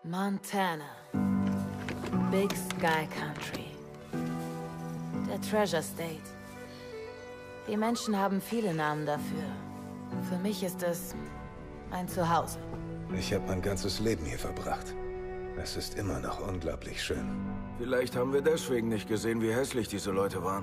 Montana. Big Sky Country. Der Treasure State. Die Menschen haben viele Namen dafür. Für mich ist es ein Zuhause. Ich habe mein ganzes Leben hier verbracht. Es ist immer noch unglaublich schön. Vielleicht haben wir deswegen nicht gesehen, wie hässlich diese Leute waren.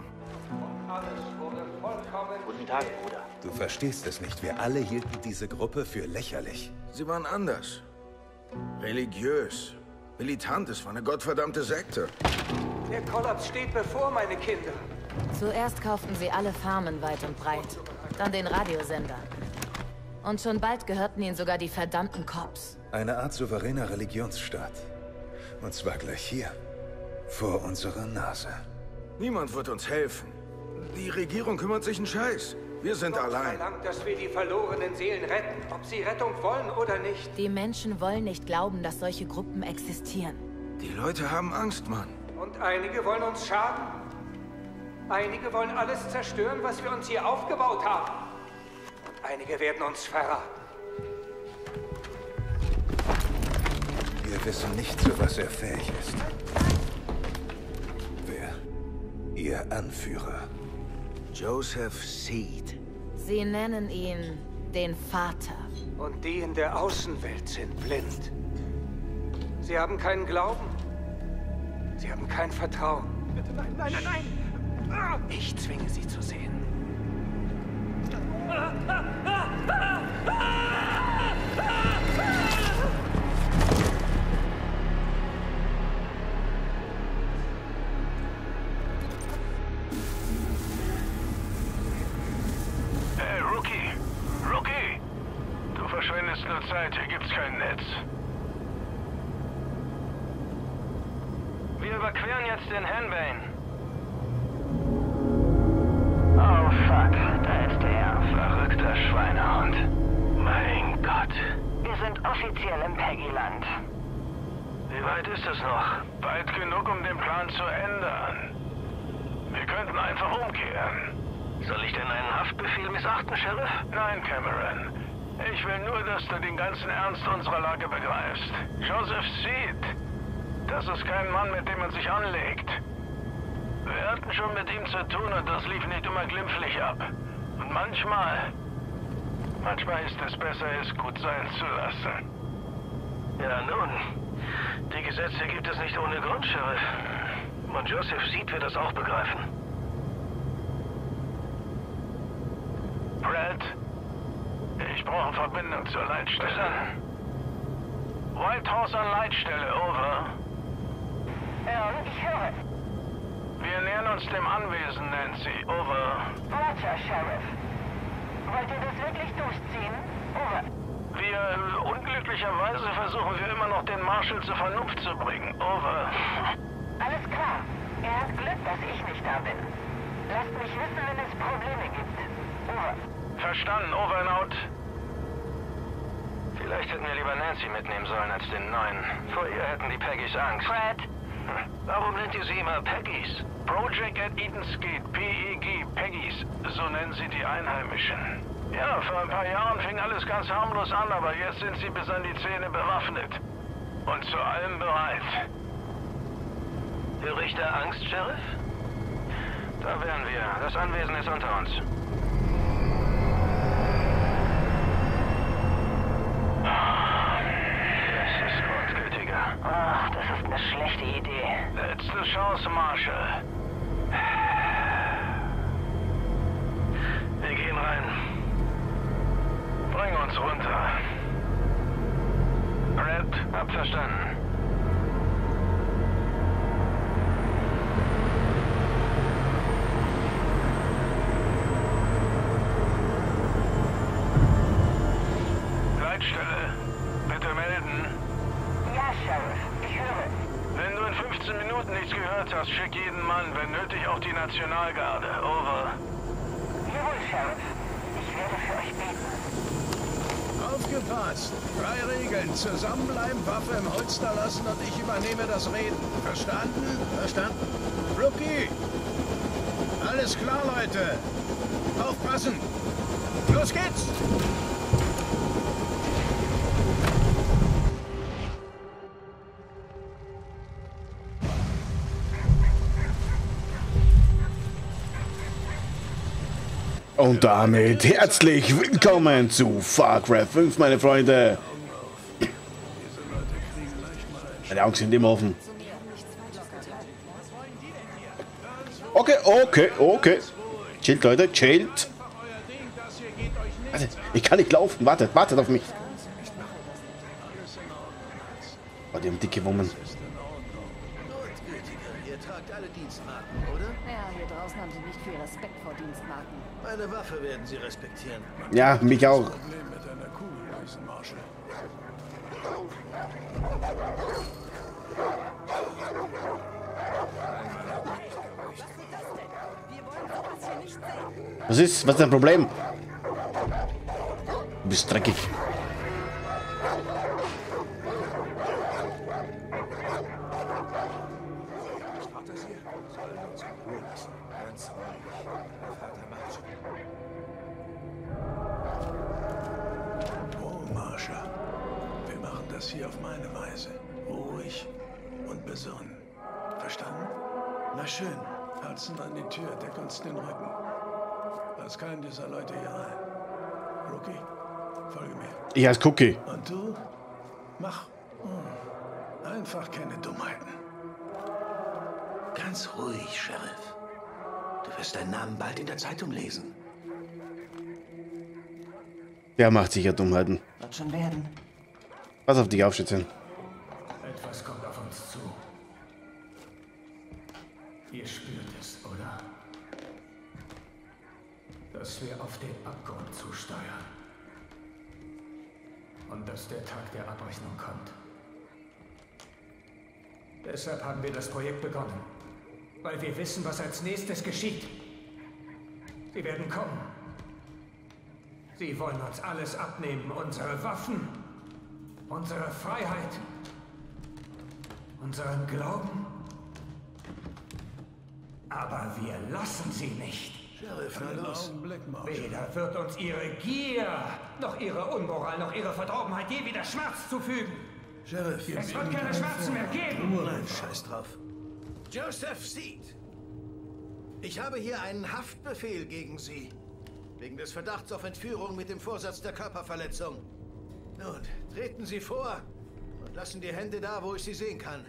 Guten Tag, Bruder. Du verstehst es nicht. Wir alle hielten diese Gruppe für lächerlich. Sie waren anders. Religiös. Militant. Es war eine gottverdammte Sekte. Der Kollaps steht bevor, meine Kinder. Zuerst kauften sie alle Farmen weit und breit. Dann den Radiosender. Und schon bald gehörten ihnen sogar die verdammten Cops. Eine Art souveräner Religionsstaat. Und zwar gleich hier. Vor unserer Nase. Niemand wird uns helfen. Die Regierung kümmert sich einen Scheiß. Wir sind allein. Verlangt, dass wir die verlorenen Seelen retten, ob sie Rettung wollen oder nicht. Die Menschen wollen nicht glauben, dass solche Gruppen existieren. Die Leute haben Angst, Mann. Und einige wollen uns schaden. Einige wollen alles zerstören, was wir uns hier aufgebaut haben. Und einige werden uns verraten. Wir wissen nicht, zu was er fähig ist. Wer? Ihr Anführer. Joseph Seed. Sie nennen ihn den Vater. Und die in der Außenwelt sind blind. Sie haben keinen Glauben. Sie haben kein Vertrauen. Bitte nein, nein, nein, nein! Ich zwinge sie zu sehen. Hey, Rookie! Rookie! Du verschwendest nur Zeit, hier gibt's kein Netz. Wir überqueren jetzt den Henbane. Oh fuck, da ist er. Verrückter Schweinehund. Mein Gott. Wir sind offiziell im Peggyland. Wie weit ist es noch? Weit genug, um den Plan zu ändern. Wir könnten einfach umkehren. Soll ich denn einen Haftbefehl missachten, Sheriff? Nein, Cameron. Ich will nur, dass du den ganzen Ernst unserer Lage begreifst. Joseph Seed. Das ist kein Mann, mit dem man sich anlegt. Wir hatten schon mit ihm zu tun und das lief nicht immer glimpflich ab. Und manchmal ist es besser, es gut sein zu lassen. Ja, nun. Die Gesetze gibt es nicht ohne Grund, Sheriff. Und Joseph Seed wird das auch begreifen. Brad, ich brauche Verbindung zur Leitstelle. Verstanden. White Horse an Leitstelle, over. Ich höre. Wir nähern uns dem Anwesen, Nancy, over. Roger, Sheriff. Wollt ihr das wirklich durchziehen? Over. Unglücklicherweise versuchen wir immer noch, den Marshal zur Vernunft zu bringen, over. Alles klar. Er hat Glück, dass ich nicht da bin. Lasst mich wissen, wenn es Probleme gibt. Over. Verstanden, over and out. Vielleicht hätten wir lieber Nancy mitnehmen sollen als den Neuen. Vor ihr hätten die Peggys Angst. Fred. Warum nennt ihr sie immer Peggys? Project at Eden's Gate, PEG, Peggys, so nennen sie die Einheimischen. Ja, vor ein paar Jahren fing alles ganz harmlos an, aber jetzt sind sie bis an die Zähne bewaffnet. Und zu allem bereit. Höre ich da Angst, Sheriff? Da wären wir. Das Anwesen ist unter uns. Das ist grundgültiger. Ach, das ist eine schlechte Idee. Letzte Chance, Marshal. Wir gehen rein. Bring uns runter. Red, hab verstanden. Leitstelle, bitte melden. Ja, Sheriff. Ich höre. Wenn du in 15 Minuten nichts gehört hast, schick jeden Mann, wenn nötig auch die Nationalgarde. Over. Jawohl, Sheriff. Ich werde für euch beten. Aufgepasst! 3 Regeln. Zusammenbleiben, Waffe im Holster lassen und ich übernehme das Reden. Verstanden? Verstanden. Rookie! Alles klar, Leute! Aufpassen! Los geht's! Und damit herzlich willkommen zu Far Cry 5, meine Freunde. Meine Augen sind immer offen. Okay. Chillt, Leute, chillt. Also, ich kann nicht laufen, wartet auf mich. Oh, die haben dicke Wummen. Ihr tragt alle Dienstmarken, oder? Ja, hier draußen haben sie nicht viel Respekt vor Dienstmarken. Meine Waffe werden sie respektieren. Ja, mich auch. Was ist dein Problem? Du bist dreckig. Oh, Marsha. Wir machen das hier auf meine Weise. Ruhig und besonnen. Verstanden? Na schön. Hudson an die Tür, deck uns den Rücken. Lass keinen dieser Leute hier rein. Rookie, folge mir. Ich heiße Cookie. Und du? Mach einfach keine Dummheiten. Ganz ruhig, Sheriff. Du wirst deinen Namen bald in der Zeitung lesen. Der macht sicher Dummheiten. Wird schon werden. Pass auf dich aufschützen. Etwas kommt auf uns zu. Ihr spürt es, oder? Dass wir auf den Abgrund zusteuern. Und dass der Tag der Abrechnung kommt. Deshalb haben wir das Projekt begonnen. Weil wir wissen, was als nächstes geschieht. Sie werden kommen. Sie wollen uns alles abnehmen. Unsere Waffen. Unsere Freiheit. Unseren Glauben. Aber wir lassen sie nicht. Sheriff, na los. Weder wird uns ihre Gier, noch ihre Unmoral, noch ihre Verdorbenheit je wieder Schmerz zufügen. Sheriff, Es wird keine Schmerzen mehr geben. Nein, scheiß drauf. Joseph Seed. Ich habe hier einen Haftbefehl gegen Sie. Wegen des Verdachts auf Entführung mit dem Vorsatz der Körperverletzung. Nun, treten Sie vor und lassen die Hände da, wo ich sie sehen kann.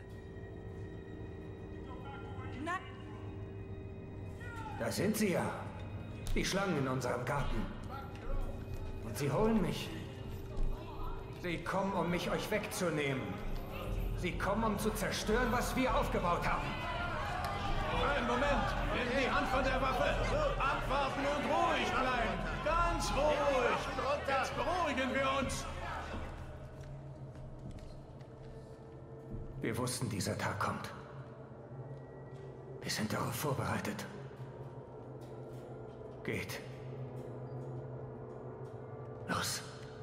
Da sind sie ja. Die Schlangen in unserem Garten. Und sie holen mich. Sie kommen, um mich euch wegzunehmen. Sie kommen, um zu zerstören, was wir aufgebaut haben. Einen Moment. Nimm die Hand von der Waffe. Abwarten und ruhig bleiben. Ganz ruhig. Jetzt beruhigen wir uns. Wir wussten, dieser Tag kommt. Wir sind darauf vorbereitet. Geht. Los.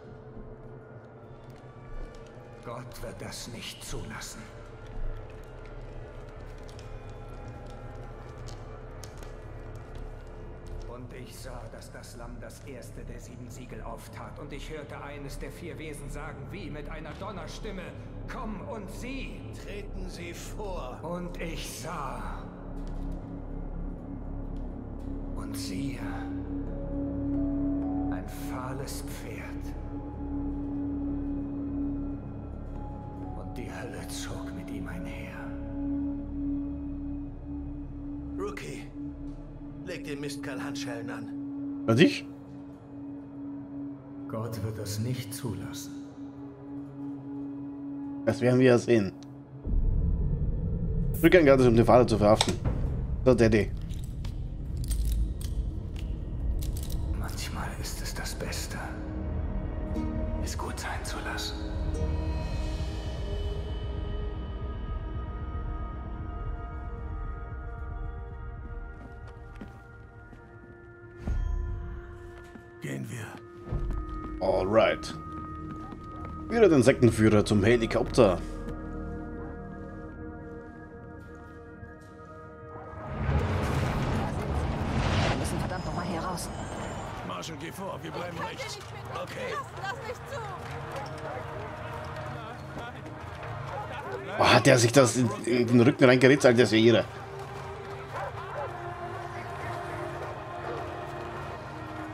Gott wird das nicht zulassen. Und ich sah, dass das Lamm das erste der 7 Siegel auftat. Und ich hörte eines der 4 Wesen sagen, wie mit einer Donnerstimme, komm und sieh. Treten Sie vor. Und ich sah. Und siehe, ein fahles Pferd. Und die Hölle zog mit ihm einher. Rookie, leg dem Mistkerl Handschellen an. Und ich? Gott wird es nicht zulassen. Das werden wir ja sehen. Rückgang gratis, um den Vater zu verhaften. So, Daddy. Manchmal ist es das Beste, es gut sein zu lassen. Gehen wir. Alright. Wieder den Sektenführer zum Helikopter. Wir müssen verdammt nochmal hier raus. Marshall, geh vor, wir bleiben rechts. Okay. Lass mich zu! Oh, hat der sich das in den Rücken reingeritzt, als der Seere.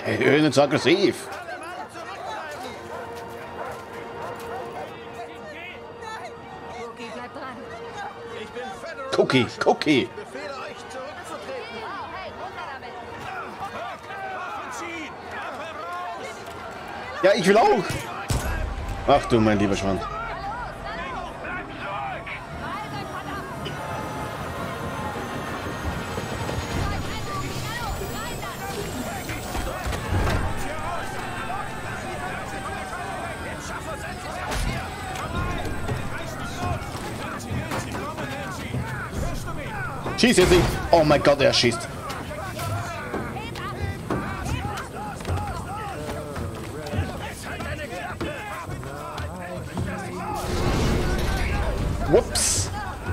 Hey, nicht so aggressiv. Cookie, bleib dran. Ich bin Federal Cookie, Marshal. Cookie. Ich befehle euch zurückzutreten. Oh, hey, runter damit. Ja, ich will auch. Ach du, mein lieber Schwan. Schieß jetzt nicht. Oh mein Gott, er schießt. Whoops.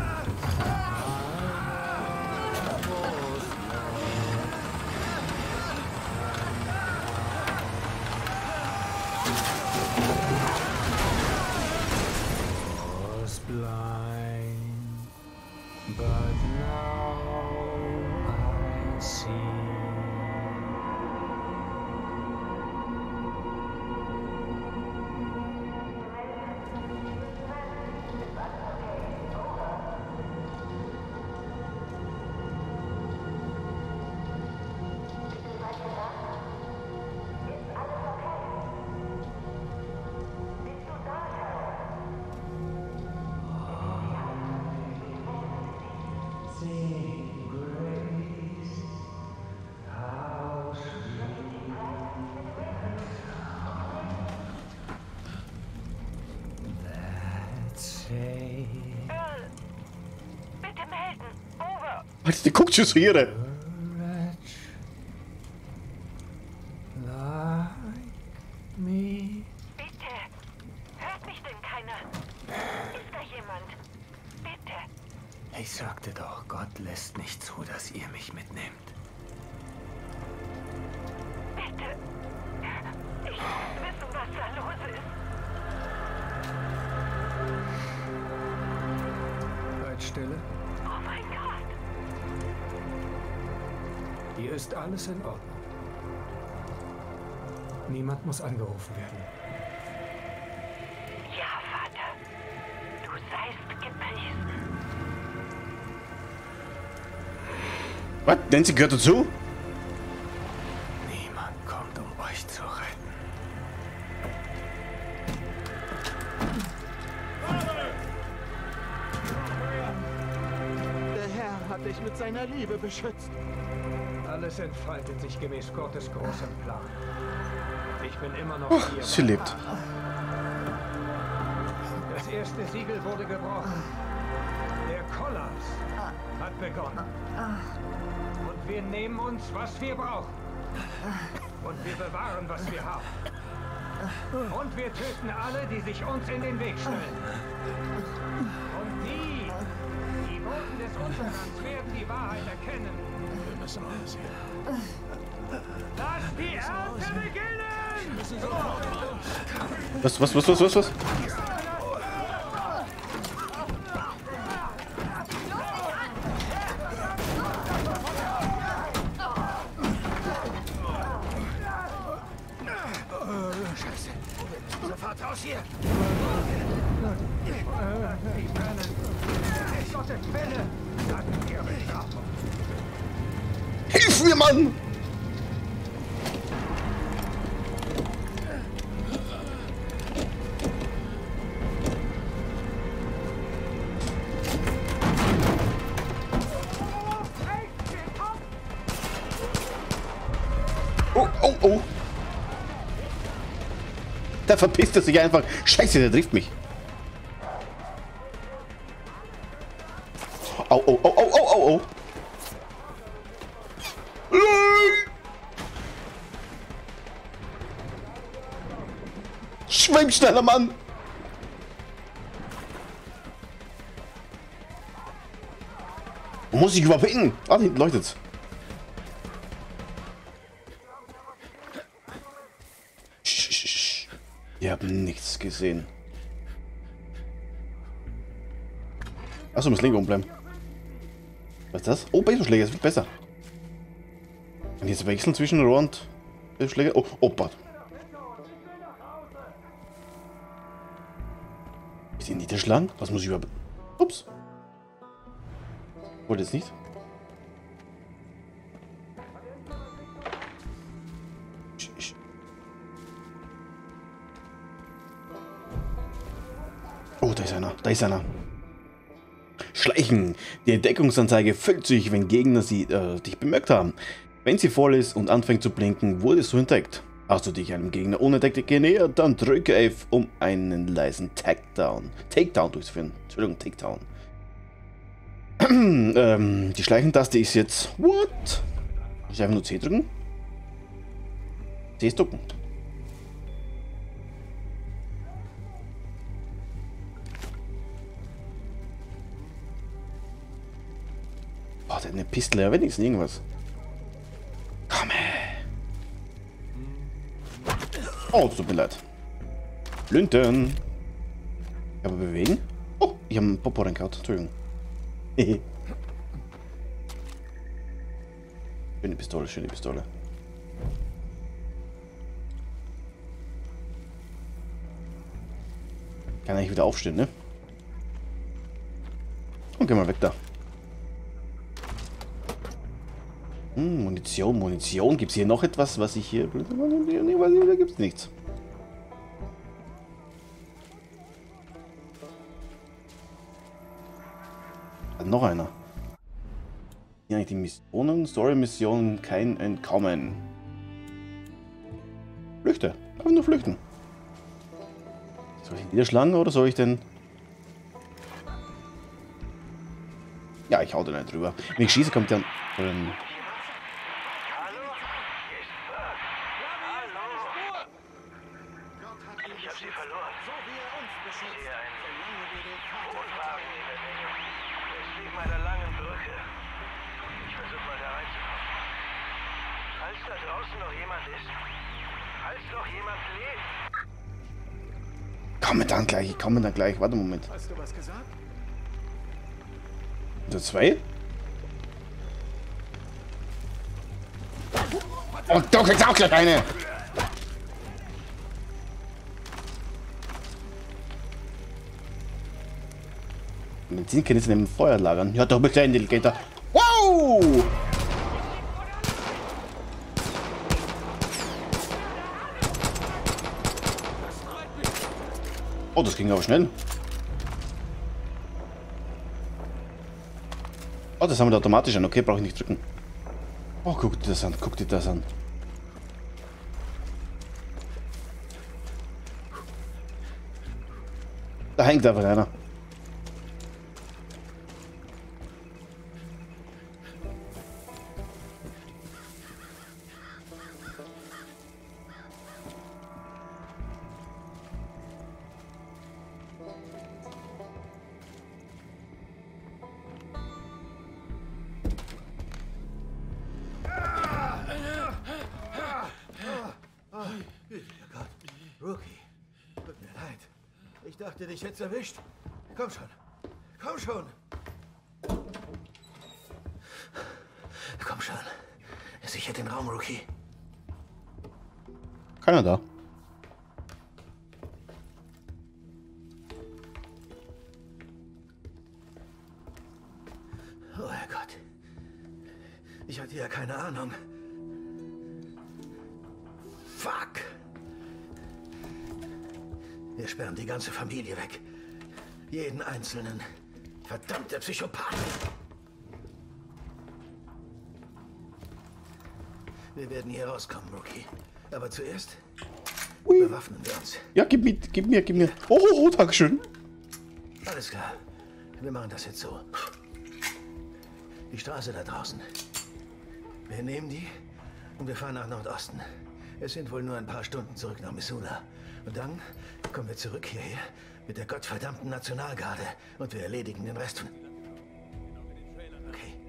Bitte melden. Over. Was, die guckt schon so hier. Bitte. Hört mich denn keiner? Ist da jemand? Bitte. Ich sagte doch, Gott lässt nicht zu, dass ihr mich mitnehmt. Bitte. Ich muss wissen, was da los ist. Seid stille. Oh mein Gott. Hier ist alles in Ordnung. Niemand muss angerufen werden. Ja, Vater. Du seist gepriesen. Was? Nancy gehört dazu? Niemand kommt, um euch zu retten. Der Herr hat dich mit seiner Liebe beschützt. Alles entfaltet sich gemäß Gottes großem Plan. Ich bin immer noch Oh, hier. sie lebt. Das erste Siegel wurde gebrochen. Der Kollaps hat begonnen. Und wir nehmen uns, was wir brauchen. Und wir bewahren, was wir haben. Und wir töten alle, die sich uns in den Weg stellen. Und die Boten des Untergangs werden die Wahrheit erkennen. Wir müssen alles hier. Lass die Ernte beginnen! Wir müssen sofort raus. Was? Scheiße. Sofort raus hier. Gottes Wille! Dann ihre Bestrafung. Hilf mir, Mann! Oh. Da verpisst er sich einfach. Scheiße, der trifft mich. Oh. Schwimm schneller, Mann! Wo muss ich überhaupt hin? Ah, hinten leuchtet's. Ihr habt nichts gesehen. Achso, muss links oben bleiben. Was ist das? Oh, Baseballschläger, das wird besser. Und jetzt wechseln zwischen Rohr und Schläge. Oh, Opa. Ist die niederschlagen? Was muss ich über... Ups. Wollte jetzt nicht. Oh, da ist einer. Da ist einer. Schleichen. Die Entdeckungsanzeige füllt sich, wenn Gegner dich bemerkt haben. Wenn sie voll ist und anfängt zu blinken, wurdest du entdeckt. Hast du dich einem Gegner unentdeckt genähert, dann drücke F, um einen leisen Takedown durchzuführen. Entschuldigung, Takedown. Die Schleichentaste ist jetzt... What? Ich einfach nur C drücken? C ist ducken. Boah, der hat eine Pistole, ja wenigstens irgendwas. Komm her. Oh, tut mir leid. Lünten. Aber bewegen? Oh, ich habe einen Popo reingehauen. Entschuldigung. Schöne Pistole, schöne Pistole. Kann eigentlich wieder aufstehen, ne? Und geh mal weg da. Munition, Munition. Gibt es hier noch etwas, was ich hier... Da gibt es nichts. Noch einer. Hier eigentlich die Missionen, Story-Missionen, kein Entkommen. Flüchte. Einfach nur flüchten. Soll ich ihn niederschlagen oder soll ich denn... Ja, ich hau den nicht drüber. Wenn ich schieße, kommt der... Ich komme dann gleich. Warte einen Moment. Hast du was gesagt? Der 2? Und du kriegst auch gleich eine! Benzin kann jetzt in dem Feuer lagern. Ja, doch bitte ein Delegator. Wow! Oh, das ging aber schnell. Oh, das haben wir automatisch an. Okay, brauche ich nicht drücken. Oh, guck dir das an. Guck dir das an. Da hängt einfach einer. Rookie, tut mir leid. Ich dachte, dich hätt's erwischt. Komm schon. Komm schon. Komm schon. Sicher den Raum, Rookie. Keiner da. Oh Herrgott. Ich hatte ja keine Ahnung. Fuck. Wir sperren die ganze Familie weg. Jeden einzelnen. Verdammte Psychopath. Wir werden hier rauskommen, Rookie. Aber zuerst bewaffnen wir uns. Ja, gib mir. Oh, Dankeschön. Alles klar. Wir machen das jetzt so. Die Straße da draußen. Wir nehmen die und wir fahren nach Nordosten. Es sind wohl nur ein paar Stunden zurück nach Missoula. Und dann kommen wir zurück hierher mit der gottverdammten Nationalgarde und wir erledigen den Rest von... Okay.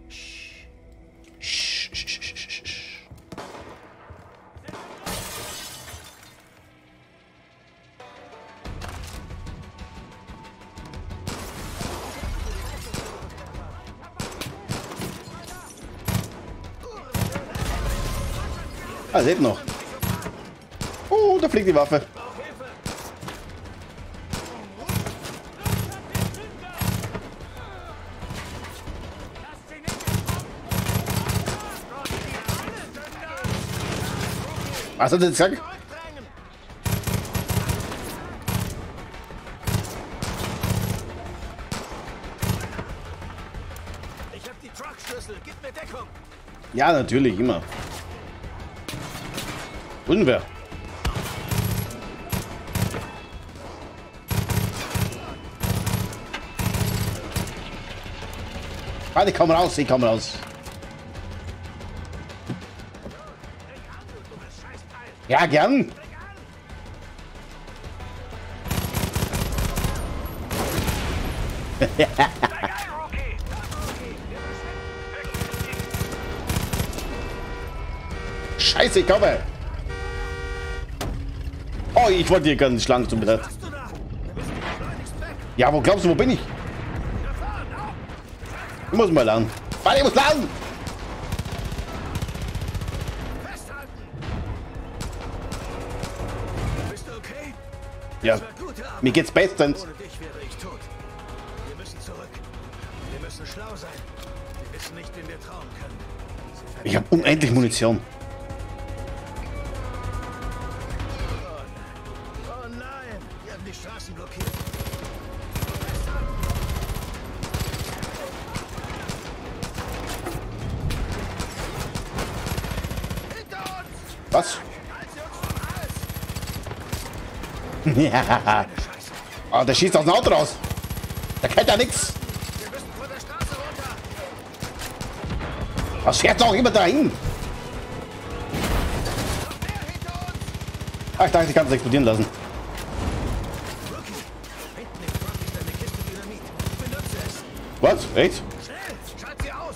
Ah, lebt noch. Oh, da fliegt die Waffe. Was hat er gesagt? Ich hab die Truckschlüssel. Gib mir Deckung. Ja, natürlich, immer. Und wer? Warte, ich komm raus, ich komm raus. Ja, gern. Scheiße, ich komme. Oh, ich wollte hier ganz schlank zum Mittag. Ja, wo glaubst du, wo bin ich? Ich muss mal lang. Warte, ich muss lang. Ja, mir geht's bestens. Ohne dich wäre ich tot. Wir müssen zurück. Wir müssen schlau sein. Wir wissen nicht, wem wir trauen können. Ich habe unendlich Munition. Oh nein, wir haben die Straßen blockiert. Hinter uns! Was? Halt sie uns vom Hals! Ja. Oh, der schießt aus dem Auto raus. Der kennt ja nichts. Wir müssen von der Straße runter! Was fährt doch immer dahin? Ah, ich dachte, ich kann es explodieren lassen. Rookie, hinten im Truck ist eine Kiste Dynamit. Benutze es! Was? Echt? Schnell! Schalt sie aus!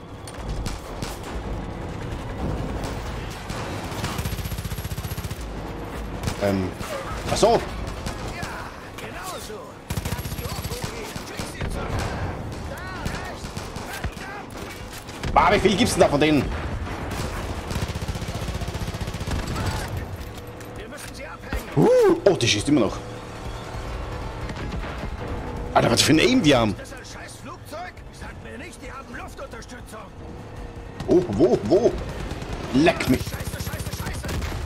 Ach so. Genau so! Jagd sie hoch, Rookie! Krieg sie zurück! Da, rechts! Verdammt! Ah, wie viel gibt's denn da von denen? Wir müssen sie abhängen! Oh, die schießt immer noch. Alter, was für ein Aim die haben. Das ist ein scheiß Flugzeug? Sag mir nicht, die haben Luftunterstützung! Oh, wo? Leck mich. Scheiße, scheiße, scheiße!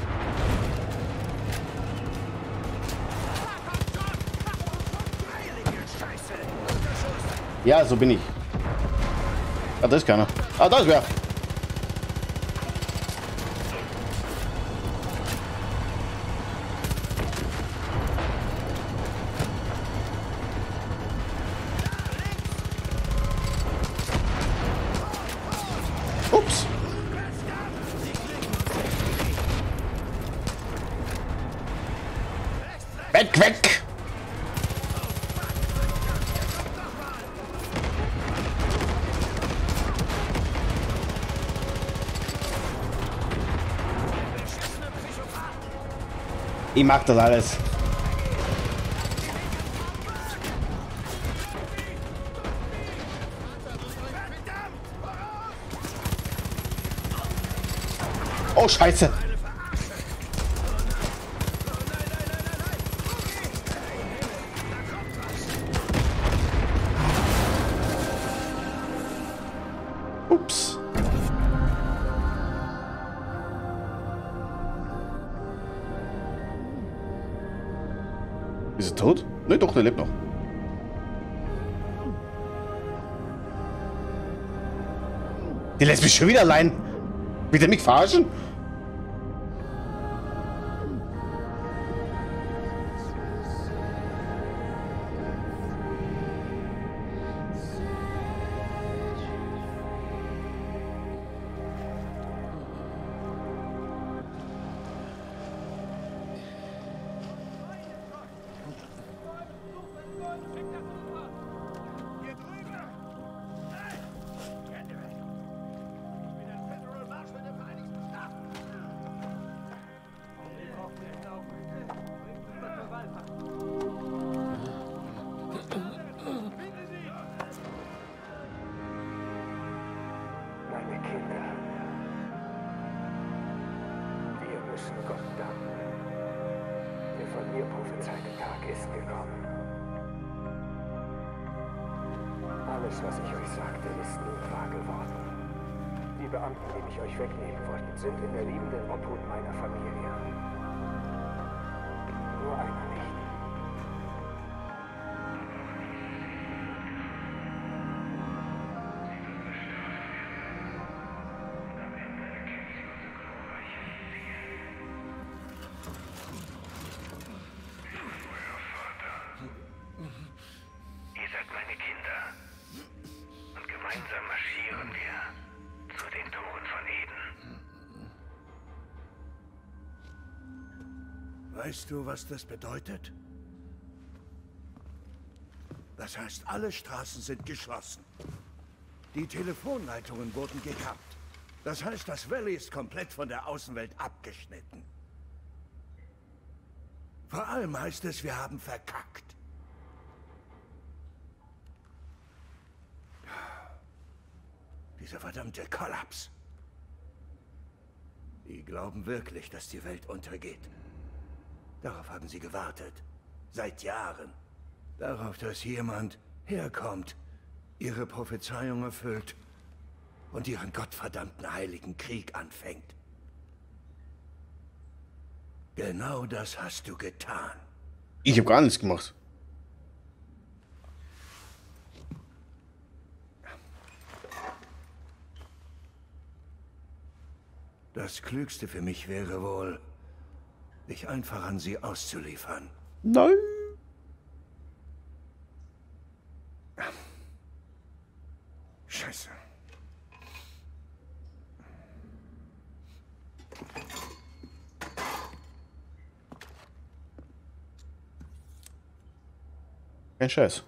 Heilige Scheiße! Unterschuss! Ja, so bin ich. Ah, da ist keiner. Ah, da ist wer. Ups. Weg! Ich mag das alles. Oh, Scheiße. Ups. Ist er tot? Ne, doch, der lebt noch. Die lässt mich schon wieder allein. Will der mich verarschen? Meine Kinder. Wir müssen Gott danken. von mir prophezeite Tag ist gekommen. Alles, was ich euch sagte, ist nun wahr geworden. Die Beamten, die mich euch wegnehmen wollten, sind in der liebenden Obhut meiner Familie. Nur einer nicht. Ihr seid meine Kinder. Und gemeinsam marschieren wir zu den Toren von Eden. Weißt du, was das bedeutet? Das heißt, alle Straßen sind geschlossen. Die Telefonleitungen wurden gekappt. Das heißt, das Valley ist komplett von der Außenwelt abgeschnitten. Vor allem heißt es, wir haben verkackt. Dieser verdammte Kollaps. Die glauben wirklich, dass die Welt untergeht. Darauf haben sie gewartet. Seit Jahren. Darauf, dass jemand herkommt, ihre Prophezeiung erfüllt und ihren gottverdammten heiligen Krieg anfängt. Genau das hast du getan. Ich habe gar nichts gemacht. Das Klügste für mich wäre wohl, dich einfach an sie auszuliefern. Nein. Scheiße. Kein Scheiß.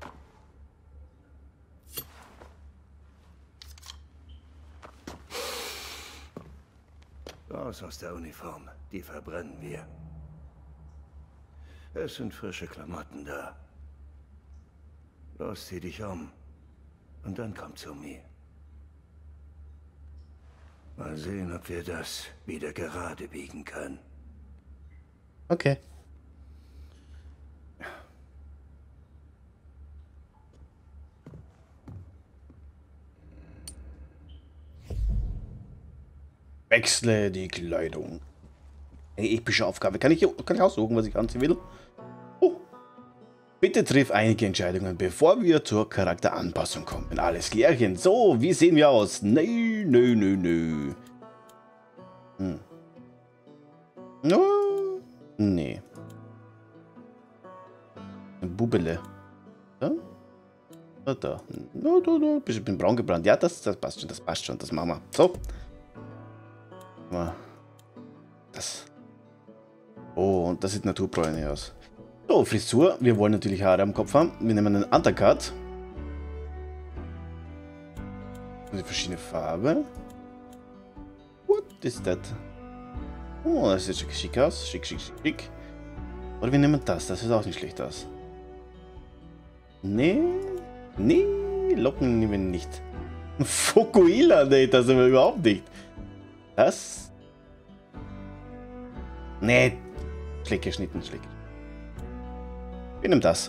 Raus aus der Uniform. Die verbrennen wir. Es sind frische Klamotten da. Los, zieh dich um. Und dann komm zu mir. Mal sehen, ob wir das wieder gerade biegen können. Okay. Wechsle die Kleidung. Eine epische Aufgabe. Kann ich aussuchen, was ich anziehen will? Oh. Bitte triff einige Entscheidungen, bevor wir zur Charakteranpassung kommen. Alles klärchen. So, wie sehen wir aus? Nö. No. Nee. Ein Bubele. Da? Da. No. Ich bin braun gebrannt. Ja, das passt schon. Das machen wir. So. Das. Oh, und das sieht naturbräunlich aus. So, Frisur. Wir wollen natürlich Haare am Kopf haben. Wir nehmen einen Undercut. Die verschiedene Farbe. What is that? Oh, das sieht schick aus. Schick. Oder wir nehmen das. Das sieht auch nicht schlecht aus. Nee, Locken nehmen wir nicht. Fukuhila, nee, das sind wir überhaupt nicht. Das? Nee. Schleck geschnitten. Wir nehmen das.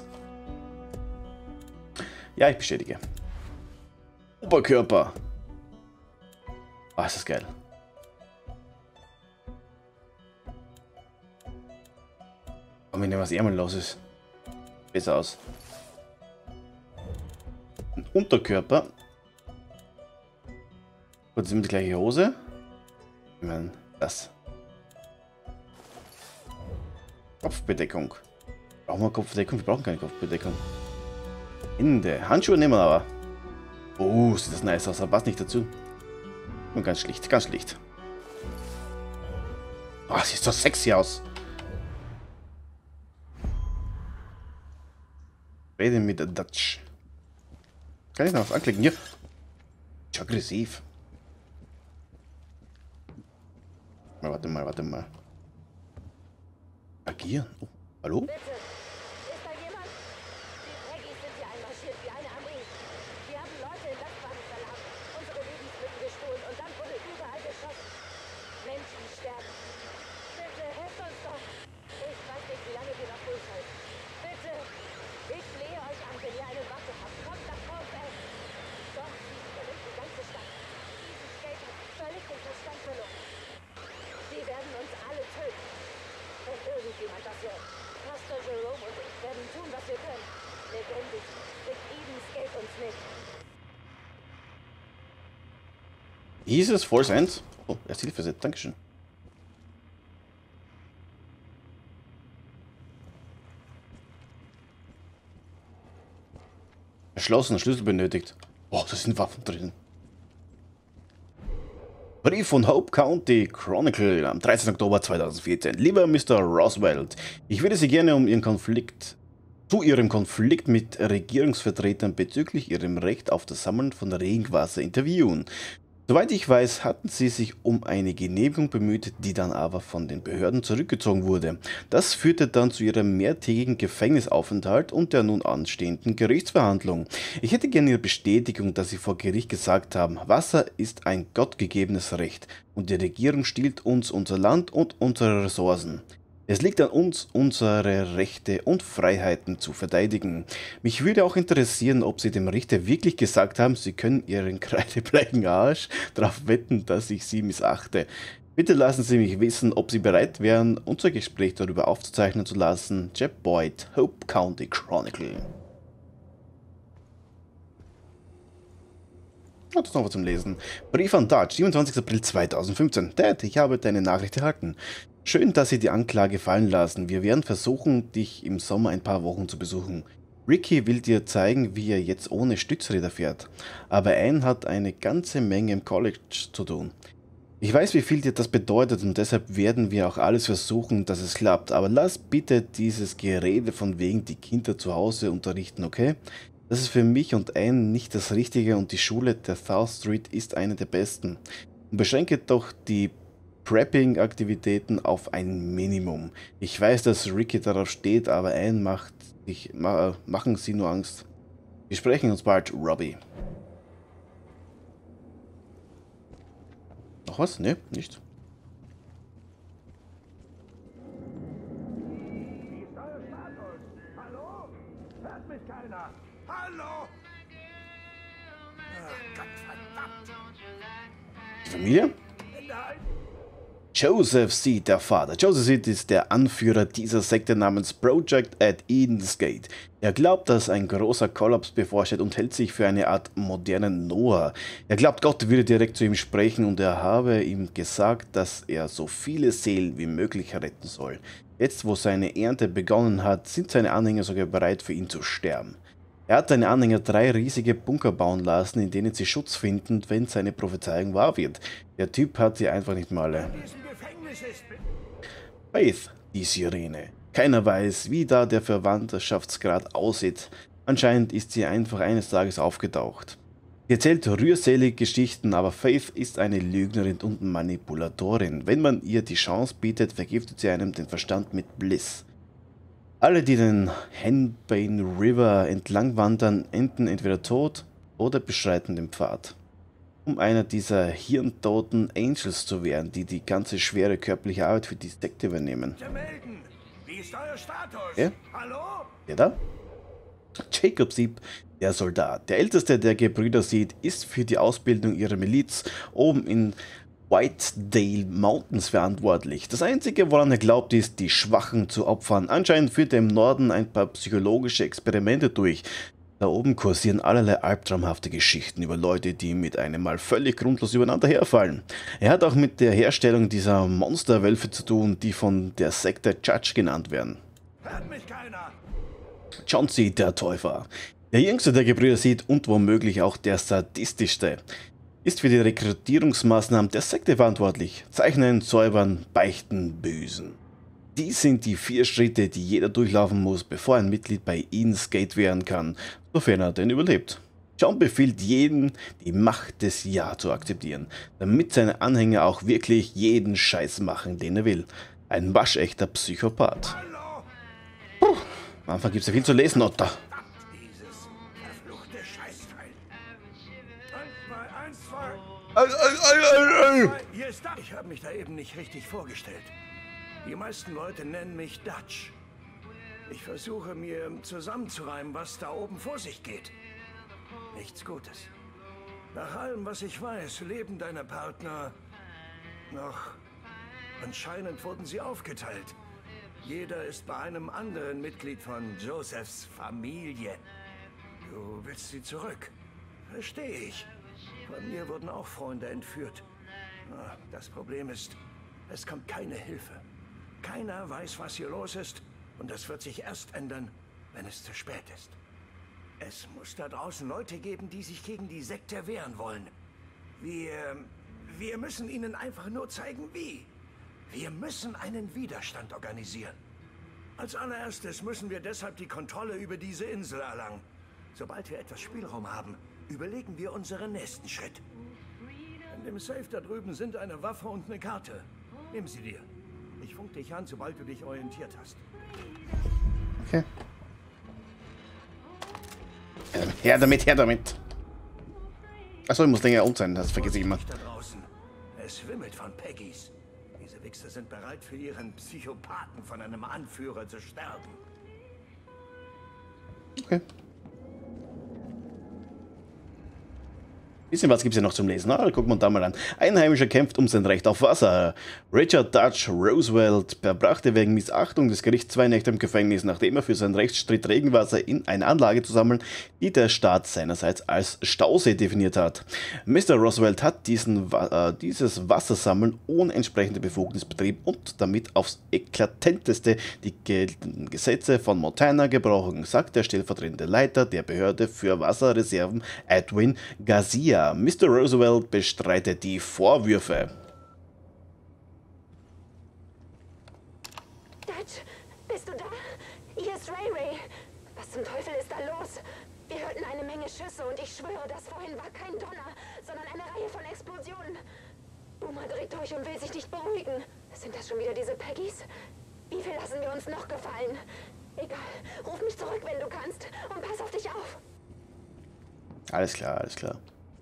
Ja, ich bestätige. Oberkörper. Ah, ist das geil. Und wir nehmen, was ärmellos ist. Besser aus. Ein Unterkörper. Kurz immer die gleiche Hose. Ich meine, das. Kopfbedeckung. Brauchen wir Kopfbedeckung? Wir brauchen keine Kopfbedeckung. Hände. Handschuhe nehmen wir aber. Oh, sieht das nice aus, aber passt nicht dazu. Und ganz schlicht. Oh, sieht so sexy aus. Rede mit der Dutch. Kann ich noch was anklicken? Hier. Ist aggressiv. Warte mal. Agieren? Oh, hallo? Bitte, ist da jemand? Die Peggies sind hier einmarschiert wie eine Armee. Wir haben Leute in Lastwagen verladen, unsere Lebensmittel gestohlen und dann wurde überall geschossen. Menschen sterben. Bitte, helft uns doch. Ich weiß nicht, wie Hieß es Force End? Oh, erst Hilfe, Dankeschön. Verschlossen, Schlüssel benötigt. Oh, da sind Waffen drin. Brief von Hope County Chronicle am 13. Oktober 2014. Lieber Mr. Roswell, ich würde Sie gerne zu Ihrem Konflikt mit Regierungsvertretern bezüglich Ihrem Recht auf das Sammeln von Regenwasser interviewen. Soweit ich weiß, hatten Sie sich um eine Genehmigung bemüht, die dann aber von den Behörden zurückgezogen wurde. Das führte dann zu Ihrem mehrtägigen Gefängnisaufenthalt und der nun anstehenden Gerichtsverhandlung. Ich hätte gerne Ihre Bestätigung, dass Sie vor Gericht gesagt haben, Wasser ist ein gottgegebenes Recht und die Regierung stiehlt uns unser Land und unsere Ressourcen. Es liegt an uns, unsere Rechte und Freiheiten zu verteidigen. Mich würde auch interessieren, ob Sie dem Richter wirklich gesagt haben, Sie können Ihren kreidebleichen Arsch darauf wetten, dass ich Sie missachte. Bitte lassen Sie mich wissen, ob Sie bereit wären, unser Gespräch darüber aufzuzeichnen zu lassen. Jeb Boyd, Hope County Chronicle. Und das noch was zum Lesen. Brief an Dutch, 27. April 2015. Dad, ich habe deine Nachricht erhalten. Schön, dass Sie die Anklage fallen lassen. Wir werden versuchen, dich im Sommer ein paar Wochen zu besuchen. Ricky will dir zeigen, wie er jetzt ohne Stützräder fährt. Aber Anne hat eine ganze Menge im College zu tun. Ich weiß, wie viel dir das bedeutet und deshalb werden wir auch alles versuchen, dass es klappt. Aber lass bitte dieses Gerede von wegen die Kinder zu Hause unterrichten, okay? Das ist für mich und Anne nicht das Richtige und die Schule der South Street ist eine der besten. Und beschränke doch die Prepping-Aktivitäten auf ein Minimum. Ich weiß, dass Ricky darauf steht, aber Anne machen sie nur Angst. Wir sprechen uns bald, Robbie. Noch was? Ne, nicht. Wie ist euer Status? Hallo? Hört mich keiner? Hallo? Ach, Gottverdammt. Die Familie? Joseph Seed, der Vater. Joseph Seed ist der Anführer dieser Sekte namens Project at Eden's Gate. Er glaubt, dass ein großer Kollaps bevorsteht und hält sich für eine Art modernen Noah. Er glaubt, Gott würde direkt zu ihm sprechen und er habe ihm gesagt, dass er so viele Seelen wie möglich retten soll. Jetzt, wo seine Ernte begonnen hat, sind seine Anhänger sogar bereit, für ihn zu sterben. Er hat seine Anhänger 3 riesige Bunker bauen lassen, in denen sie Schutz finden, wenn seine Prophezeiung wahr wird. Der Typ hat sie einfach nicht mal alle. Faith, die Sirene. Keiner weiß, wie da der Verwandtschaftsgrad aussieht. Anscheinend ist sie einfach eines Tages aufgetaucht. Sie erzählt rührselige Geschichten, aber Faith ist eine Lügnerin und Manipulatorin. Wenn man ihr die Chance bietet, vergiftet sie einem den Verstand mit Bliss. Alle, die den Henbane River entlang wandern, enden entweder tot oder beschreiten den Pfad. Um einer dieser hirntoten Angels zu werden, die die ganze schwere körperliche Arbeit für die Sekte übernehmen. Wie ist euer Status? Ja? Hallo? Wer da? Jacob Seed, der Soldat. Der älteste der Gebrüder Seed ist für die Ausbildung ihrer Miliz oben in Whitedale Mountains verantwortlich. Das Einzige, woran er glaubt, ist, die Schwachen zu opfern. Anscheinend führt er im Norden ein paar psychologische Experimente durch. Da oben kursieren allerlei albtraumhafte Geschichten über Leute, die mit einem Mal völlig grundlos übereinander herfallen. Er hat auch mit der Herstellung dieser Monsterwölfe zu tun, die von der Sekte Judge genannt werden. Hört mich keiner? John Seed, der Täufer. Der jüngste der Gebrüder Seed und womöglich auch der sadistischste, ist für die Rekrutierungsmaßnahmen der Sekte verantwortlich. Zeichnen, säubern, beichten, büßen. Dies sind die 4 Schritte, die jeder durchlaufen muss, bevor ein Mitglied bei Eden's Gate werden kann, sofern er denn überlebt. John befiehlt jedem, die Macht des Ja zu akzeptieren, damit seine Anhänger auch wirklich jeden Scheiß machen, den er will. Ein waschechter Psychopath. Puh, am Anfang gibt es ja viel zu lesen, Otter. Dieses verfluchte Scheißteil. 1, 2, 1, 2. Hier ist Dutch. Ich habe mich da eben nicht richtig vorgestellt. Die meisten Leute nennen mich Dutch. Ich versuche mir zusammenzureimen, was da oben vor sich geht. Nichts Gutes. Nach allem, was ich weiß, leben deine Partner noch. Anscheinend wurden sie aufgeteilt. Jeder ist bei einem anderen Mitglied von Josephs Familie. Du willst sie zurück. Verstehe ich. Bei mir wurden auch Freunde entführt. Das Problem ist, es kommt keine Hilfe. Keiner weiß, was hier los ist. Und das wird sich erst ändern, wenn es zu spät ist. Es muss da draußen Leute geben, die sich gegen die Sekte wehren wollen. Wir müssen ihnen einfach nur zeigen, wie. Wir müssen einen Widerstand organisieren. Als allererstes müssen wir deshalb die Kontrolle über diese Insel erlangen. Sobald wir etwas Spielraum haben, überlegen wir unseren nächsten Schritt. In dem Safe da drüben sind eine Waffe und eine Karte. Nimm sie dir. Ich funk dich an, sobald du dich orientiert hast. Okay. Her damit, her damit. Achso, ich muss länger unten sein, das vergesse ich immer. Da draußen. Es wimmelt von Peggys. Diese Wichser sind bereit, für ihren Psychopathen von einem Anführer zu sterben. Okay. Bisschen was gibt es ja noch zum Lesen. Gucken wir uns da mal an. Ein Einheimischer kämpft um sein Recht auf Wasser. Richard Dutch Roosevelt verbrachte wegen Missachtung des Gerichts 2 Nächte im Gefängnis, nachdem er für seinen Rechtsstreit Regenwasser in eine Anlage zu sammeln, die der Staat seinerseits als Stausee definiert hat. Mr. Roosevelt hat dieses Wassersammeln ohne entsprechende Befugnis betrieben und damit aufs eklatanteste die geltenden Gesetze von Montana gebrochen, sagt der stellvertretende Leiter der Behörde für Wasserreserven Edwin Garcia. Mr. Roosevelt bestreitet die Vorwürfe. Dutch, bist du da? Hier ist Ray. Was zum Teufel ist da los? Wir hörten eine Menge Schüsse und ich schwöre, das vorhin war kein Donner, sondern eine Reihe von Explosionen. Boomer dreht durch und will sich nicht beruhigen. Sind das schon wieder diese Peggys? Wie viel lassen wir uns noch gefallen? Egal, ruf mich zurück, wenn du kannst und pass auf dich auf. Alles klar, alles klar.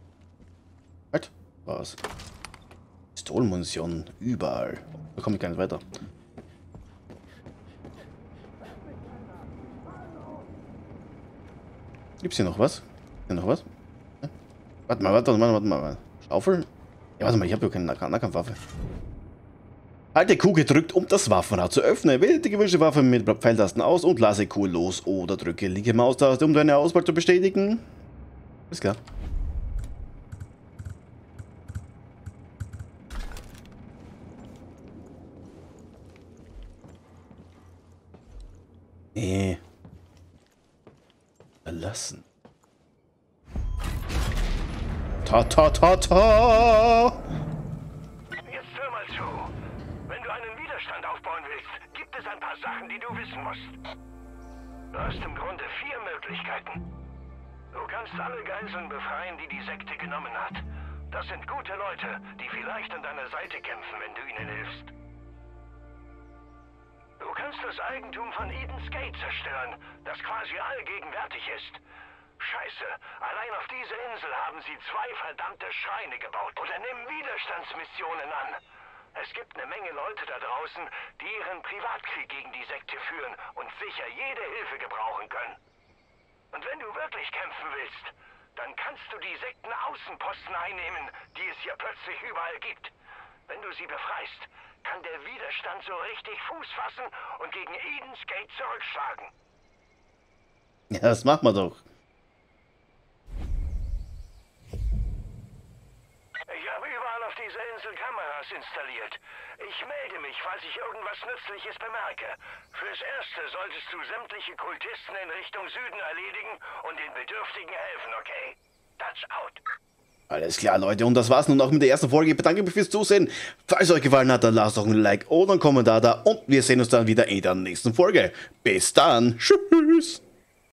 Was? Pistolenmunition überall. Da komme ich gar nicht weiter. Gibt's hier noch was? Hier noch was? Ja? Warte mal. Schaufel? Ja, warte mal, ich habe ja keine Nahkampfwaffe. Halte Q gedrückt, um das Waffenrad zu öffnen. Wähle die gewünschte Waffe mit Pfeiltasten aus und lasse Q los oder drücke linke Maustaste, um deine Auswahl zu bestätigen. Ist klar. Nee. Verlassen. Ta. Jetzt hör mal zu. Wenn du einen Widerstand aufbauen willst, gibt es ein paar Sachen, die du wissen musst. Du hast im Grunde 4 Möglichkeiten. Du kannst alle Geiseln befreien, die die Sekte genommen hat. Das sind gute Leute, die vielleicht an deiner Seite kämpfen, wenn du ihnen hilfst. Du kannst das Eigentum von Eden's Gate zerstören, das quasi allgegenwärtig ist. Scheiße, allein auf dieser Insel haben sie 2 verdammte Schreine gebaut. Oder nehmen Widerstandsmissionen an. Es gibt eine Menge Leute da draußen, die ihren Privatkrieg gegen die Sekte führen und sicher jede Hilfe gebrauchen können. Und wenn du wirklich kämpfen willst, dann kannst du die Sektenaußenposten einnehmen, die es hier plötzlich überall gibt. Wenn du sie befreist, kann der Widerstand so richtig Fuß fassen und gegen Eden's Gate zurückschlagen. Ja, das machen wir doch. Ich habe überall auf dieser Insel Kameras installiert. Ich melde mich, falls ich irgendwas Nützliches bemerke. Fürs Erste solltest du sämtliche Kultisten in Richtung Süden erledigen und den Bedürftigen helfen, okay? Dutch out. Alles klar, Leute, und das war's nun auch mit der ersten Folge. Ich bedanke mich fürs Zusehen. Falls es euch gefallen hat, dann lasst doch ein Like oder einen Kommentar da und wir sehen uns dann wieder in der nächsten Folge. Bis dann. Tschüss.